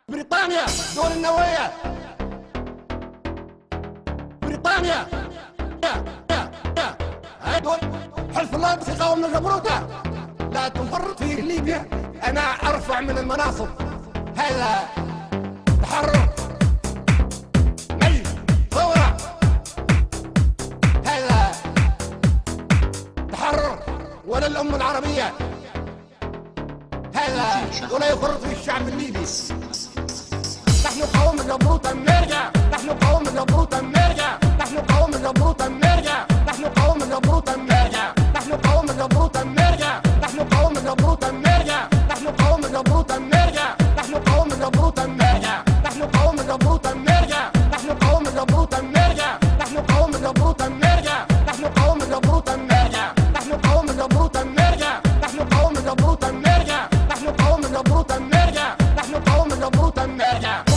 بريطانيا دول النووية. بريطانيا هاي دول حلف الله في قوم الجبروتة. لا تفرط في ليبيا. أنا أرفع من المناصب. هذا تحرر، مجد، ثورة. هذا تحرر ولا الأمة العربية. هذا ولا يفرط في الشعب الليبي. نحن قوم الجبروتة نرجع. نحن قوم الجبروتة نرجع. نحن قوم الجبروتة نرجع. نحن قوم الجبروتة نرجع. نحن قوم الجبروتة نرجع. نحن قوم الجبروتة نرجع. نحن قوم الجبروتة نرجع. نحن قوم الجبروتة نرجع. نحن قوم الجبروتة نرجع. نحن قوم الجبروتة نرجع. نحن قوم الجبروتة نرجع. نحن قوم الجبروتة نرجع. نحن قوم الجبروتة نرجع. نحن قوم الجبروتة نرجع. نحن قوم الجبروتة نرجع. نحن قوم الجبروتة نرجع.